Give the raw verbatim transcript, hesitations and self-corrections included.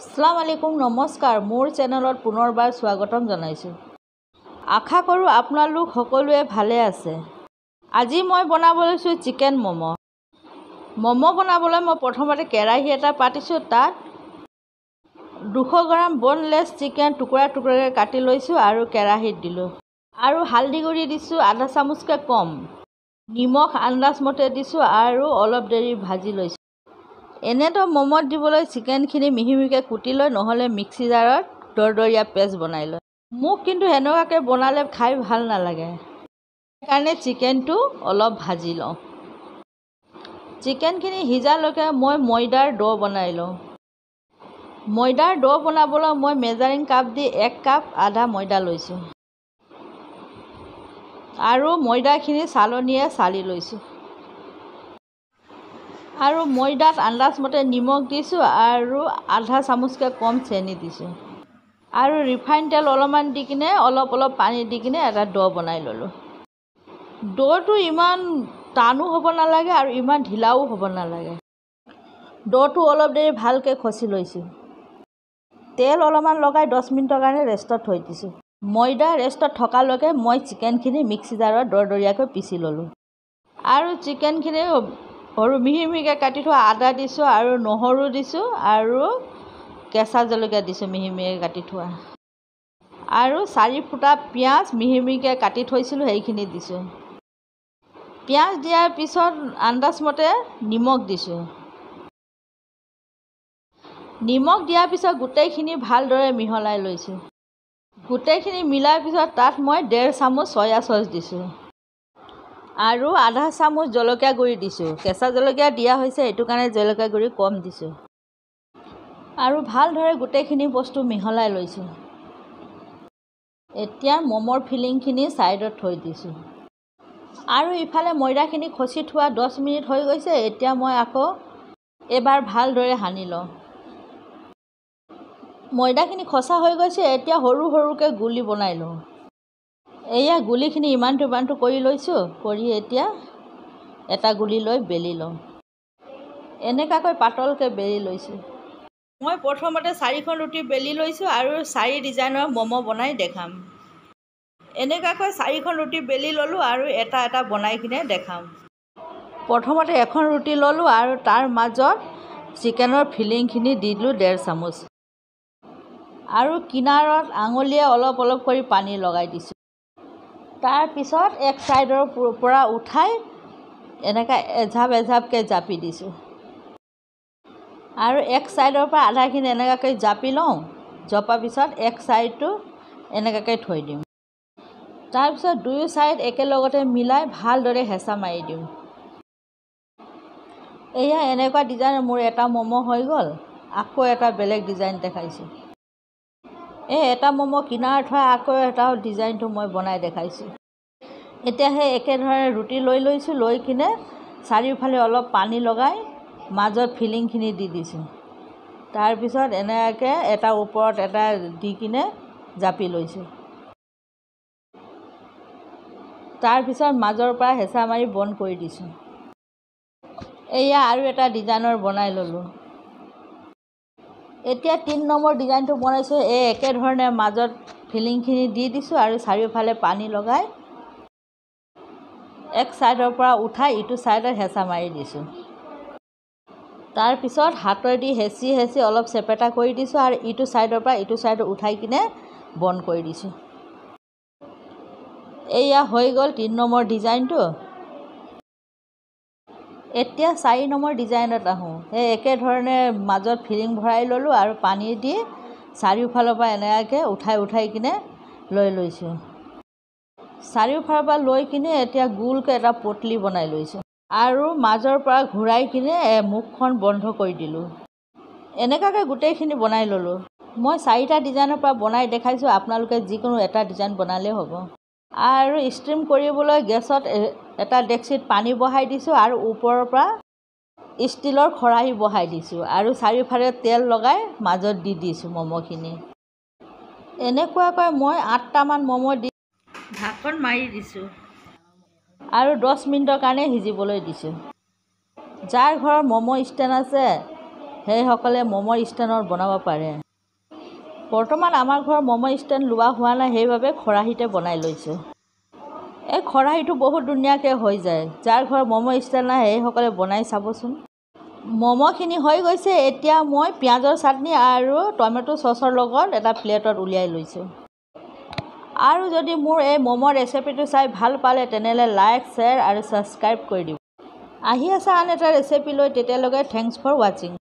আসসালামু আলাইকুম নমস্কাৰ মোৰ চেনেলত পুনৰবাৰ স্বাগতম জনাইছোঁ। আশা কৰোঁ আপোনালোক সকলোৱে ভালে আছে। আজি মই বনাব লৈছোঁ চিকেন ম'ম'। ম'ম' বনাবলৈ মই প্ৰথমতে কেৰাহী এটা পাতিছোঁ, তাত দুশ গ্ৰাম বনলেছ চিকেন টুকুৰা টুকুৰাকৈ কাটি লৈছোঁ আৰু কেৰাহীত দিলোঁ। আৰু হালধি গুড়ি দিছোঁ আধা চামুচকৈ কম, নিমখ আন্দাজমতে দিছোঁ আৰু অলপ দেৰি ভাজি লৈছোঁ। এনেতো ম'মত দিবলৈ চিকেনখিনি মিহি মিহিকৈ কুটি লৈ নহ'লে মিক্সি জাৰত দৰদৰীয়া পেষ্ট বনাই লয়। মোক কিন্তু সেনেকুৱাকৈ বনালে খাই ভাল নালাগে, সেইকাৰণে চিকেনটো অলপ ভাজি লওঁ। চিকেনখিনি সিজালৈকে মই ময়দাৰ ড' বনাই লওঁ। ময়দাৰ ড' বনাবলৈ মই মেজাৰিং কাপ দি এক কাপ আধা ময়দা লৈছোঁ আৰু ময়দাখিনি চালনীয়ে চালি লৈছোঁ। আৰু ময়দাত আন্দাজমতে নিমখ দিছোঁ আৰু আধা চামুচকৈ কম চেনি দিছোঁ আৰু ৰিফাইন তেল অলপমান দি কিনে অলপ অলপ পানী দি কিনে এটা ড' বনাই ল'লোঁ। ড'টো ইমান টানো হ'ব নালাগে আৰু ইমান ঢিলাও হ'ব নালাগে। ড'টো অলপ দেৰি ভালকৈ খচি লৈছোঁ। তেল অলপমান লগাই দহ মিনিটৰ কাৰণে ৰেষ্টত থৈ দিছোঁ। ময়দা ৰেষ্টত থকালৈকে মই চিকেনখিনি মিক্সি জাৰত দৰদৰীয়াকৈ পিচি ল'লোঁ আৰু চিকেনখিনি সৰু মিহি মিহিকৈ কাটি থোৱা আদা দিছোঁ আৰু নহৰু দিছোঁ আৰু কেঁচা জলকীয়া দিছোঁ মিহি মিহিকৈ কাটি থোৱা আৰু চাৰি ফুটা পিঁয়াজ মিহি মিহিকৈ কাটি থৈছিলোঁ সেইখিনি দিছোঁ। পিঁয়াজ দিয়াৰ পিছত আন্দাজমতে নিমখ দিছোঁ। নিমখ দিয়াৰ পিছত গোটেইখিনি ভালদৰে মিহলাই লৈছোঁ। গোটেইখিনি মিলাৰ পিছত তাত মই ডেৰ চামুচ চয়া চচ দিছোঁ আৰু আধা চামুচ জলকীয়া গুড়ি দিছোঁ। কেঁচা জলকীয়া দিয়া হৈছে, সেইটো কাৰণে জলকীয়া গুড়ি কম দিছোঁ আৰু ভালদৰে গোটেইখিনি বস্তু মিহলাই লৈছোঁ। এতিয়া ম'মৰ ফিলিংখিনি ছাইডত থৈ দিছোঁ আৰু ইফালে ময়দাখিনি খচি থোৱা দহ মিনিট হৈ গৈছে। এতিয়া মই আকৌ এবাৰ ভালদৰে সানি লওঁ। ময়দাখিনি খচা হৈ গৈছে, এতিয়া সৰু সৰুকৈ গুলি বনাই লওঁ। এয়া গুলিখিনি ইমানটো ইমানটো কৰি লৈছোঁ, কৰি এতিয়া এটা গুলি লৈ বেলি লওঁ। এনেকুৱাকৈ পাতলকৈ বেলি লৈছোঁ। মই প্ৰথমতে চাৰিখন ৰুটি বেলি লৈছোঁ আৰু চাৰি ডিজাইনৰ ম'ম' বনাই দেখাম। এনেকুৱাকৈ চাৰিখন ৰুটি বেলি ল'লোঁ আৰু এটা এটা বনাই কিনে দেখাম। প্ৰথমতে এখন ৰুটি ল'লোঁ আৰু তাৰ মাজত চিকেনৰ ফিলিংখিনি দি দিলোঁ ডেৰ চামুচ আৰু কিনাৰত আঙুলিয়ে অলপ অলপ কৰি পানী লগাই দিছোঁ। তাৰপিছত এক ছাইডৰ পৰা উঠাই এনেকৈ এঝাপ এঝাপকৈ জাপি দিছোঁ আৰু এক ছাইডৰ পৰা আধাখিনি এনেকুৱাকৈ জাপি লওঁ। জপাৰ পিছত এক ছাইডটো এনেকুৱাকৈ থৈ দিম। তাৰপিছত দুয়ো ছাইড একেলগতে মিলাই ভালদৰে হেঁচা মাৰি দিওঁ। এয়া এনেকুৱা ডিজাইনৰ মোৰ এটা ম'ম' হৈ গ'ল। আকৌ এটা বেলেগ ডিজাইন দেখাইছোঁ। এই এটা ম'ম' কিনাৰত থোৱা আকৌ এটা ডিজাইনটো মই বনাই দেখাইছোঁ। এতিয়া সেই একেধৰণে ৰুটি লৈ লৈছোঁ, লৈ কিনে চাৰিওফালে অলপ পানী লগাই মাজত ফিলিংখিনি দি দিছোঁ। তাৰপিছত এনেকৈ এটা ওপৰত এটা দি কিনে জাপি লৈছোঁ। তাৰপিছত মাজৰ পৰা হেঁচা মাৰি বন্ধ কৰি দিছোঁ। এয়া আৰু এটা ডিজাইনৰ বনাই ল'লোঁ। এতিয়া তিনি নম্বৰ ডিজাইনটো বনাইছোঁ। এই একেধৰণে মাজত ফিলিংখিনি দি দিছোঁ আৰু চাৰিওফালে পানী লগাই এক ছাইডৰ পৰা উঠাই ইটো ছাইডত হেঁচা মাৰি দিছোঁ। তাৰপিছত হাতেদি হেঁচি হেঁচি অলপ চেপেটা কৰি দিছোঁ আৰু ইটো ছাইডৰ পৰা ইটো ছাইডত উঠাই কিনে বন্ধ কৰি দিছোঁ। এয়া হৈ গ'ল তিনি নম্বৰ ডিজাইনটো। এতিয়া চাৰি নম্বৰ ডিজাইনত আহোঁ। সেই একেধৰণে মাজত ফিলিং ভৰাই ল'লোঁ আৰু পানী দি চাৰিওফালৰ পৰা এনেকুৱাকৈ উঠাই উঠাই কিনে লৈ লৈছোঁ। চাৰিওফালৰ পৰা লৈ কিনে এতিয়া গোলকৈ এটা পটলি বনাই লৈছোঁ আৰু মাজৰ পৰা ঘূৰাই কিনে মুখখন বন্ধ কৰি দিলোঁ। এনেকুৱাকৈ গোটেইখিনি বনাই ল'লোঁ। মই চাৰিটা ডিজাইনৰ পৰা বনাই দেখাইছোঁ, আপোনালোকে যিকোনো এটা ডিজাইন বনালেই হ'ব। আৰু ষ্টিম কৰিবলৈ গেছত এটা ডেক্সিত পানী বহাই দিছোঁ আৰু ওপৰৰ পৰা ষ্টীলৰ খৰাহী বহাই দিছোঁ আৰু চাৰিওফালে তেল লগাই মাজত দি দিছোঁ ম'ম'খিনি। এনেকুৱাকৈ মই আঠটামান ম'ম' দি ঢাকন মাৰি দিছোঁ আৰু দহ মিনিটৰ কাৰণে সিজিবলৈ দিছোঁ। যাৰ ঘৰত ম'ম' ষ্টেণ্ড আছে সেইসকলে ম'মৰ ষ্টেণ্ডত বনাব পাৰে। বৰ্তমান আমাৰ ঘৰত ম'মৰ ষ্টেণ্ড লোৱা হোৱা নাই, সেইবাবে খৰাহীতে বনাই লৈছোঁ। এই খৰাহীটো বহুত ধুনীয়াকৈ হৈ যায়। যাৰ ঘৰত ম'মৰ ষ্টেণ্ড নাই সেইসকলে বনাই চাবচোন। ম'মখিনি হৈ গৈছে। এতিয়া মই পিঁয়াজৰ চাটনি আৰু টমেটো চচৰ লগত এটা প্লেটত উলিয়াই লৈছোঁ। আৰু যদি মোৰ এই ম'মৰ ৰেচিপিটো চাই ভাল পালে তেনেহ'লে লাইক, শ্বেয়াৰ আৰু ছাবস্ক্ৰাইব কৰি দিব। আহি আছে আন এটা ৰেচিপি লৈ, তেতিয়ালৈকে থেংকছ ফৰ ৱাচিং।